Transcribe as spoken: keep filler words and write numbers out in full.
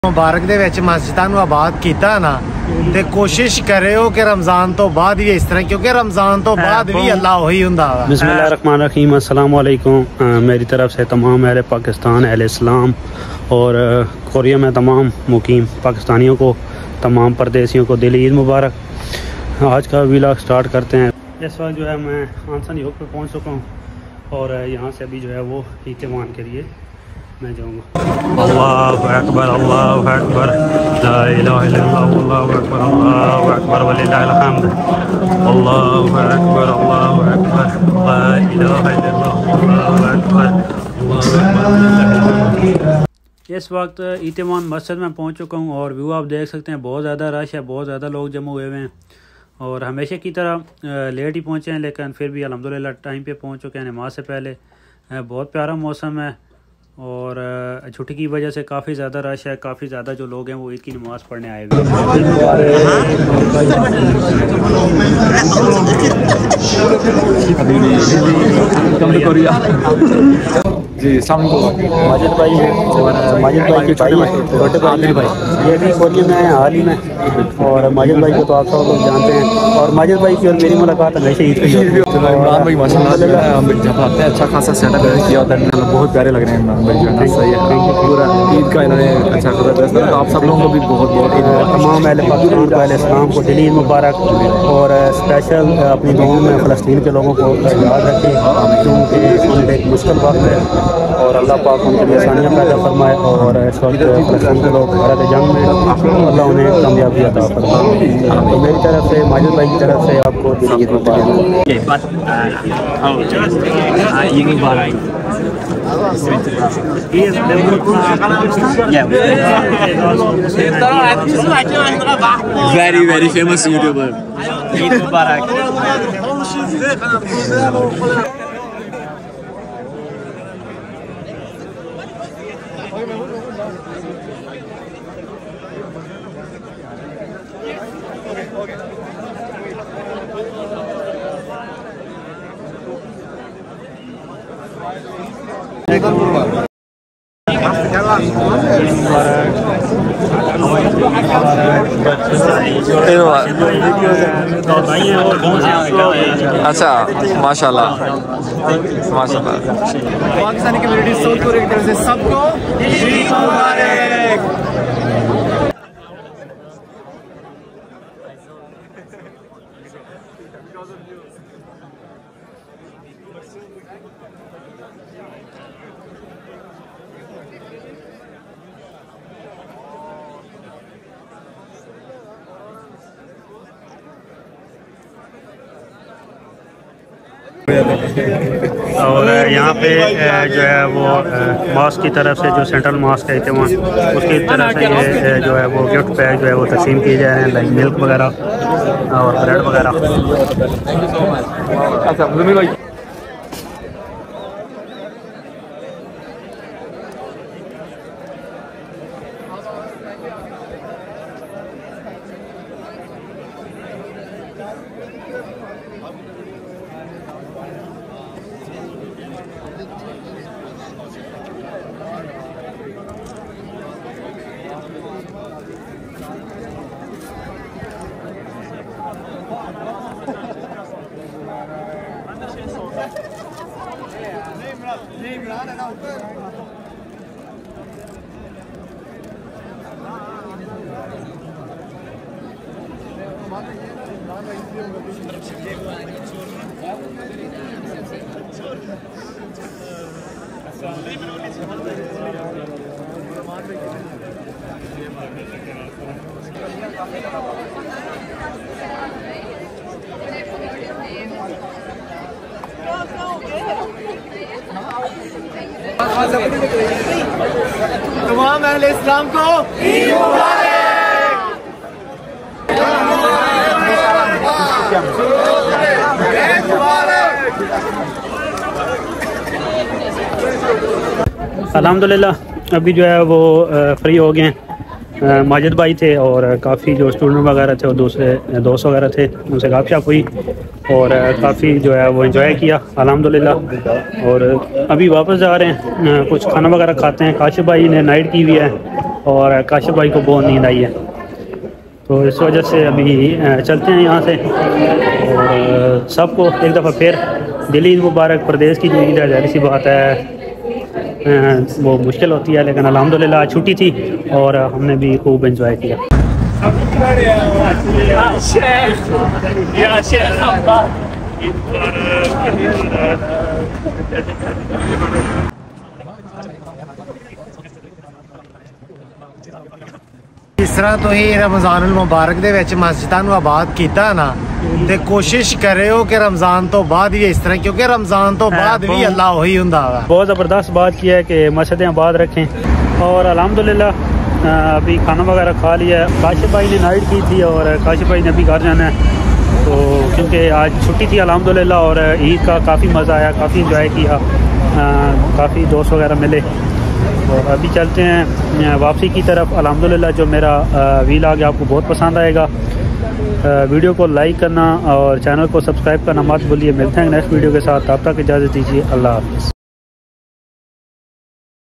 मुबारक दे विच मस्जिदां नूं आबाद कीता ना ते कोशिश करियो कि रमज़ान तो बाद भी इस तरह, क्योंकि रमज़ान तो बाद भी अल्लाह वही हुंदा है। बिस्मिल्लाहिर्रहमानिर्रहीम, अस्सलाम वालेकुम। मेरी तरफ से तमाम अहले पाकिस्तान, अहले इस्लाम और कोरिया में तमाम मुकीम पाकिस्तानियों को, तमाम परदेसियों को दिली ईद मुबारक। आज का व्लॉग स्टार्ट करते हैं। इस वक्त जो है मैं आंसन योग पे पहुंच चुका हूं और यहाँ से अभी जो है वो ईद के लिए मैं जाऊँगा। अल्लाहु अकबर, अल्लाहु अकबर, ला इलाहा इल्लल्लाह, अल्लाहु अकबर, अल्लाहु अकबर वलिल्लाहिल हम्द, अल्लाहु अकबर, अल्लाहु अकबर, ला इलाहा इल्लल्लाह, अल्लाहु अकबर, अल्लाहु अकबर। इस वक्त ईतिमान मस्जिद में पहुंच चुका हूं और व्यू आप देख सकते हैं, बहुत ज़्यादा रश है, बहुत ज़्यादा लोग जमा हुए हुए हैं और हमेशा की तरह लेट ही पहुँचे हैं, लेकिन फिर भी अल्हम्दुलिल्लाह टाइम पे पहुँच चुके हैं नमाज से पहले। बहुत प्यारा मौसम है और छुट्टी की वजह से काफ़ी ज़्यादा रश है, काफ़ी ज़्यादा जो लोग हैं वो ईद की नमाज़ पढ़ने आए हुए हैं। जी माजिद भाई माजिद भाई के भाई छोटे भाई भाई ये भी कोरिया में है हाल ही में, और माजिद भाई को तो आप सब लोग जानते हैं। और माजिद भाई की और मेरी मुलाकात हमेशा ईद की होती है। इमरान भाई माशाल्लाह हम जब आते हैं अच्छा खासा सेटअप किया होता है, बहुत प्यारे लग रहे हैं इमरान भाई जो है। सही है, पूरा ईद का इन्होंने अच्छा खासा ड्रेस तो आप सब लोगों को भी बहुत बहुत ईद मुबारक। तमाम अहले पाकिस्तान को, अहले इस्लाम को दिली ईद मुबारक और स्पेशल अपनी दुआओं में फ़लस्तीन के लोगों को याद रखें, क्योंकि उनका एक मुश्किल वक्त है और अल्लाह पाक उनके लिए आसानियाँ पैदा फरमाए और इस वक्त फ़लस्तीन के लोग भारत जंग में अल्लाह उन्हें कामयाबी अता फरमाए। तो मेरी तरफ से, माजिद भाई की तरफ से आपको दिली ईद मुबारक। Very very famous YouTuber. Eid मुबारक। अच्छा माशाल्लाह माशाल्लाह। पाकिस्तानी कम्युनिटी साउथ कोरिया की तरफ से सबको ईद मुबारक। और यहाँ पे जो है वो मॉस्क की तरफ से, जो सेंट्रल मॉस्क है इत्तेमान, उसकी तरफ से ये जो है वो गिफ्ट पैक जो है वो तकसीम किए जा रहे हैं, लाइक मिल्क वगैरह और ब्रेड वगैरह। तमाम अहले इस्लाम को ईद मुबारक। अल्हम्दुलिल्लाह अभी जो है वो फ्री हो गए हैं। माजिद भाई थे और काफ़ी जो स्टूडेंट वगैरह थे और दूसरे दोस्त वगैरह थे, उनसे गपशप हुई और काफ़ी जो है वो एंजॉय किया अल्हम्दुलिल्लाह। और अभी वापस जा रहे हैं, कुछ खाना वगैरह खाते हैं। काशिफ भाई ने नाइट की हुई है और काशिफ भाई को बहुत नींद आई है, तो इस वजह से अभी चलते हैं यहाँ से। और सबको एक दफ़ा फिर दिली ईद मुबारक। प्रदेश की जो ईद है जाहिर सी बात है वो मुश्किल होती है, लेकिन अल्हम्दुलिल्लाह छुट्टी थी और हमने भी खूब एंजॉय किया। इस तरह तो ही रमज़ान मुबारक दे विच मस्जिदां नूं आबाद कीता ना, ते कोशिश करियो कि रमज़ान तो बाद भी इस तरह, क्योंकि रमज़ान तो बाद भी अल्लाह वही हुंदा है। बहुत ज़बरदस्त बात किया है कि मस्जिदें आबाद रखें। और अल्हम्दुलिल्लाह अभी खाना वगैरह खा लिया है। काशिफ भाई ने नाइट की थी और काशिफ भाई ने अभी घर जाना है, तो क्योंकि आज छुट्टी थी अल्हम्दुलिल्लाह और ईद का काफ़ी मज़ा आया, काफ़ी इंजॉय किया, काफ़ी दोस्त वगैरह मिले। और अभी चलते हैं वापसी की तरफ। अल्हम्दुलिल्लाह जो मेरा व्लॉग है आपको बहुत पसंद आएगा। वीडियो को लाइक करना और चैनल को सब्सक्राइब करना मत भूलिए। मिलते हैं नेक्स्ट वीडियो के साथ, तब तक इजाज़त दीजिए। अल्लाह हाफ़िज़।